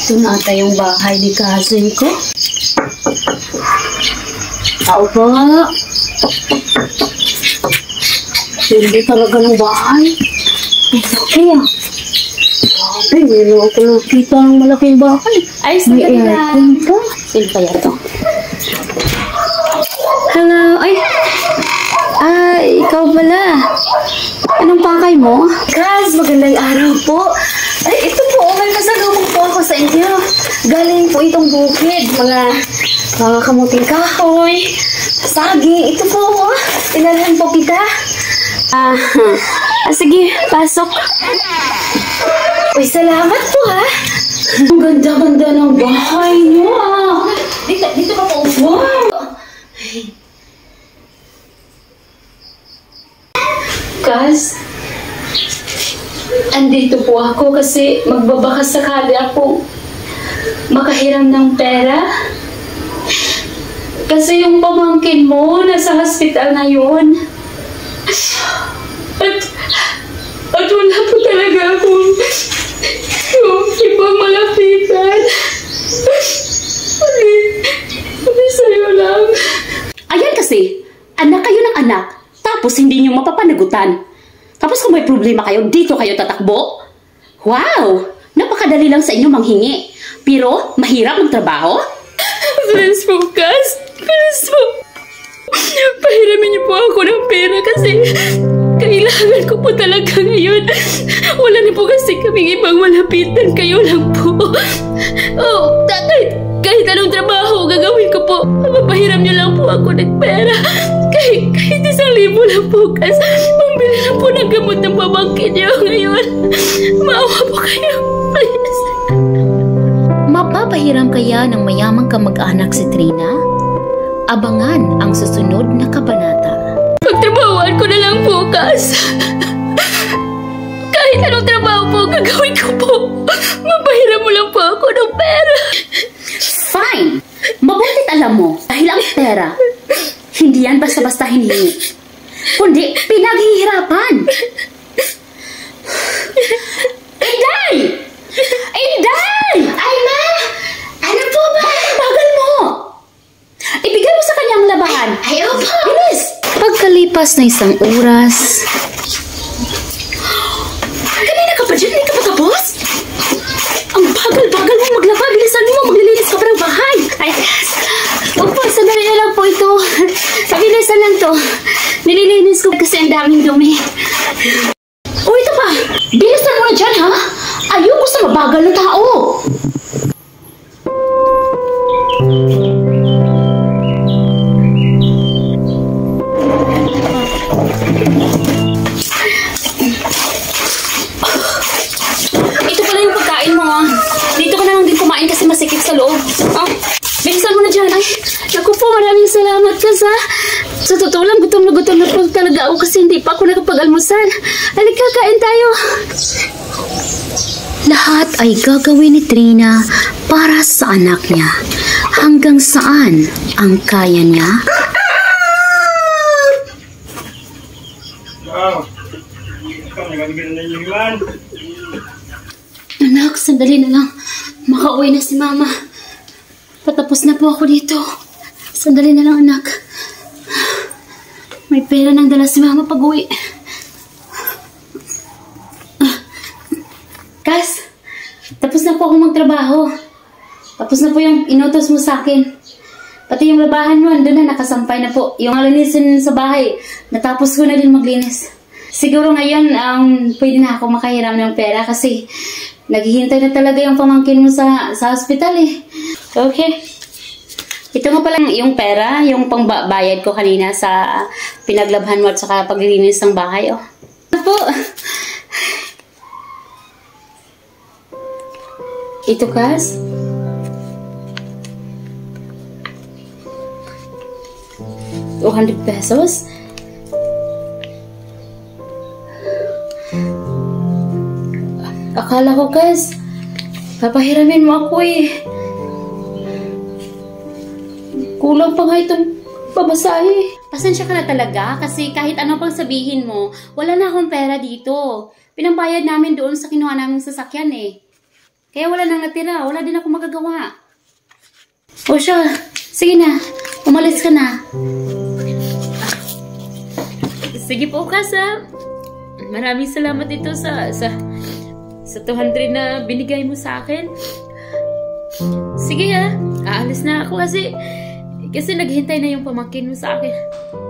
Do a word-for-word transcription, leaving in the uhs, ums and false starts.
Ito na ata yung bahay ni cousin ko. Tao ba? Hindi talaga ng bahay. Malaki ah. Ay, meron ako nakita ng malaking bahay. Ay, sandali may lang. aircon pa. Sino kaya to? Hello. Ay. Ay, ikaw pala. Anong pakay mo? Kaz, magandang araw po. Ay, ito po, may kasalubong po ako sa inyo. Galing po itong bukid. Mga, mga kamuting kahoy, saging. Ito po, oh. Tinalhan po kita. Ah, ah, sige, pasok. Uy, salamat po, ha. Ang ganda-ganda ng bahay niyo, ah. Dito, dito ka po. Wow. Kaz, andito po ako kasi magbabaka sakali ako makahiram ng pera. Kasi yung pamangkin mo nasa hospital na yun. At, at wala po talaga akong yung ibang malapitan. Hindi, hindi sa'yo lang. Ayan kasi, anak kayo ng anak, tapos hindi nyo mapapanagutan. Tapos kung may problema kayo, dito kayo tatakbo? Wow! Napakadali lang sa inyo manghingi. Pero, mahirap magtrabaho? Please po, Kaz. Please po. Pahiramin niyo po ako ng pera kasi kailangan ko po talaga ngayon. Wala na po kasi kaming ibang malapitan. Kayo lang po. Oh, kahit, kahit anong trabaho gagawin ko po, mapahiram niyo lang po ako ng pera. Kahit, kahit isang libo lang po, Kaz. Pambili lang po ng gamot ng pamangkin niyo ngayon. Maawa po kayo. Please. Mapapahiram kaya ng mayamang kamag-anak si Trina? Abangan ang susunod na kabanata. Pagtrabahoan ko na lang po, Kaz. Kahit anong trabaho po gagawin ko po, mapahiram mo lang po ako ng pera. Fine! Mabutit alam mo, dahil ang pera, hindi yan basta-basta hinihingi. Kundi pinaghihirapan. Inday! Inday! Ay, ma! Ano po ba? Bagal mo! Ibigay mo sa kanyang labahan. Ay, opo! Bilis! Pagkalipas na isang oras, Kanina ka pa dyan? Hindi ka pa tapos? Ang bagal-bagal mo maglaba. Bilisan mo, maglilinis ka pa ng bahay. Ay, Kaz. Opo, sandali na lang po ito. Pabilisan lang to. Nililinis ko kasi ang daming dumi. O ito pa, bilisan mo na dyan ha. Ayoko sa mabagal na tao. Ito pala yung pagkain mo ha. Dito ka na lang din kumain kasi masikip sa loob. Ah, bilisan mo na dyan. Ay, Naku po, maraming salamat, Kaz, ha. Sa totoo lang, gutom na gutom na po talaga ako kasi hindi pa ako nakapag-almusal. Halika, kain tayo. lahat ay gagawin ni Trina para sa anak niya. Hanggang saan ang kaya niya? Anak, sandali na lang. Makauwi na si Mama. Patapos na po ako dito. Sandali na lang, anak. May pera nang dala si Mama pag-uwi. Ah. Kas, tapos na po akong magtrabaho. Tapos na po yung inutos mo sa akin. Pati yung labahan mo, andun na, nakasampay na po. Yung alinisin sa bahay, natapos ko na din maglinis. Siguro ngayon, um, pwede na ako makahiram ng pera kasi naghihintay na talaga yung pamangkin mo sa, sa hospital eh. Okay. Ito nga pala yung pera, yung pangbayad ko kanina sa pinaglabhan mo at saka paglilinis ng bahay. Oh. Ito po. Ito, Kas. two hundred pesos. Akala ko, Kas, papahiramin mo ako eh. Kulang pa nga itong babasahe. Pasensya ka na talaga kasi kahit ano pang sabihin mo, wala na akong pera dito. Pinambayad namin doon sa kinuha naming sasakyan eh. Kaya wala nang natira. Wala din ako magagawa. O siya, sige na. Umalis ka na. Sige po, Kas, ha? Maraming salamat dito sa, sa, sa two hundred na binigay mo sa akin. Sige, ha? Aalis na ako kasi, kasi naghintay na yung pamangkin mo sa akin.